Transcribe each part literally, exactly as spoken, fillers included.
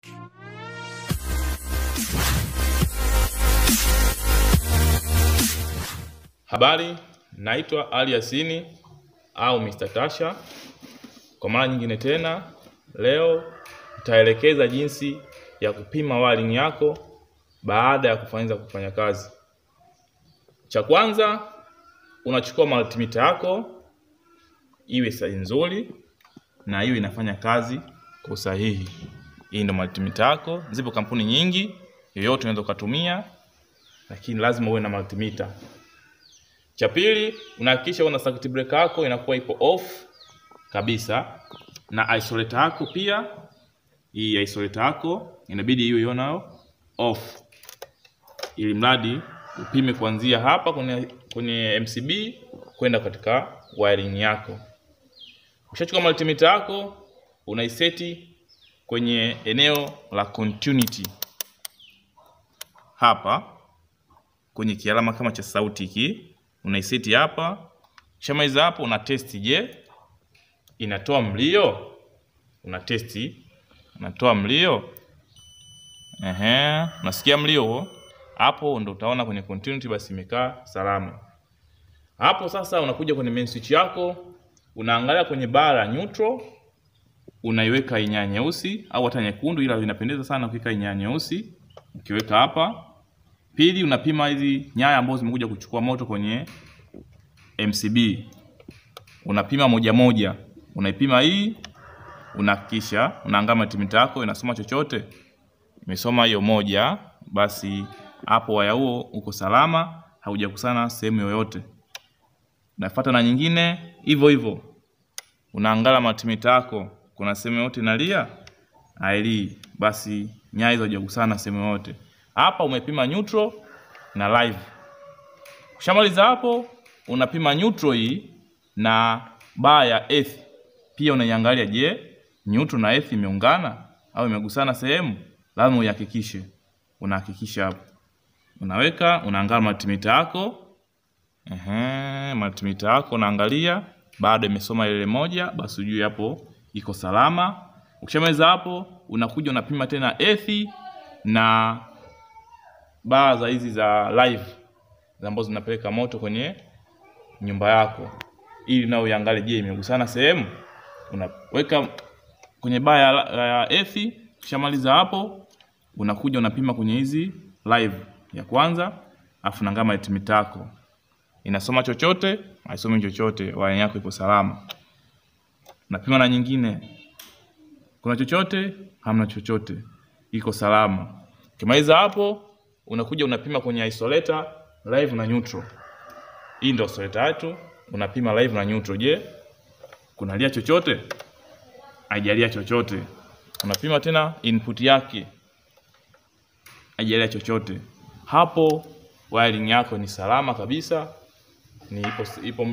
Habari, naitwa Ali Yasini au mister Tasha. Kwa mara nyingine tena, leo nitaelekeza jinsi ya kupima wiring yako baada ya kuanza kufanya kazi. Cha kwanza, unachukua multimeter yako iwe size nzuri na iwe inafanya kazi kwa usahihi. Hii ndio multimeter yako. Zipo kampuni nyingi, yoyote unaweza kutumia, lakini lazima uwe na multimeter. Cha pili, unahakikisha una circuit breaker yako inakuwa ipo off kabisa, na isolator yako pia, hii isolator yako inabidi iwe yonao off, ili mradi upime kuanzia hapa kwenye kwenye M C B kwenda katika wiring yako. Ukishachukua multimeter yako, unaiseti kwenye eneo la continuity hapa kwenye kialama kama cha sauti hiki. Unaiseti hapa. Shamaiza hapo, una testi, je, inatoa mlio? Una testi, unatoa mlio. Ehe, unasikia mlio huo? Hapo ndo utaona kwenye continuity basi imekaa salama. Hapo sasa unakuja kwenye main switch yako, unaangalia kwenye bara neutral, unaiweka inyanya nyeusi au hata nyekundu, ila inapendeza sana ukiweka inyanya nyeusi. Ukiweka hapa, pili unapima hizi nyaya ambazo zimekuja kuchukua moto kwenye M C B. Unapima moja moja. Unaipima hii, unahakikisha unaangalia multimeter yako inasoma chochote. Imesoma hiyo moja, basi hapo waya huo uko salama, haujakusana sehemu yoyote. Nafuata na nyingine hivyo hivyo. Unaangalia multimeter yako kuna sehemu yote inalia? Hailii, basi nyaya hizo hazijakusana sehemu yote. Hapa umepima neutral na live. Ukishamaliza hapo, unapima neutral hii na bar ya earth. Pia unaiangalia, je, neutral na earth imeungana au imegusana sehemu? Lazima uhakikishe. Unahakikisha hapo. Unaweka, unaangalia multimeter yako. Ehe, multimeter yako unaangalia, bado imesoma ile moja, basi ujue hapo iko salama. Ukishamaliza hapo, unakuja unapima tena earth na bar za hizi za live ambazo zinapeleka moto kwenye nyumba yako, ili nao uangalie, je, imegusana sehemu. Unaweka kwenye bar ya earth. Ukishamaliza hapo, unakuja unapima kwenye hizi live ya kwanza, afu unaangalia multimeter yako inasoma chochote, haisomi chochote, waya yako iko salama. Unapima na nyingine, kuna chochote? Hamna chochote, iko salama. Ukimaliza hapo, unakuja unapima kwenye isolator live na neutral. Hii ndio isolator yetu, unapima live na neutral. Je, kunalia chochote? Haijalia chochote. Unapima tena input yake, haijalia chochote. Hapo wiring yako ni salama kabisa, ni ipo ipo.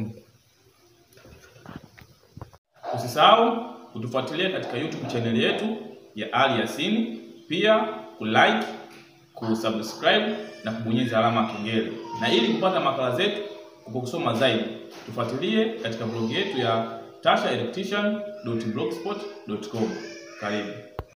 Usisahau kutufuatilia katika YouTube channel yetu ya Ali Yasini, pia kulike, kusubscribe na kubonyeza alama ya kengele. Na ili kupata makala zetu kwa kusoma zaidi, tufuatilie katika blog yetu ya tasha electrician dot blogspot dot com. Karibu.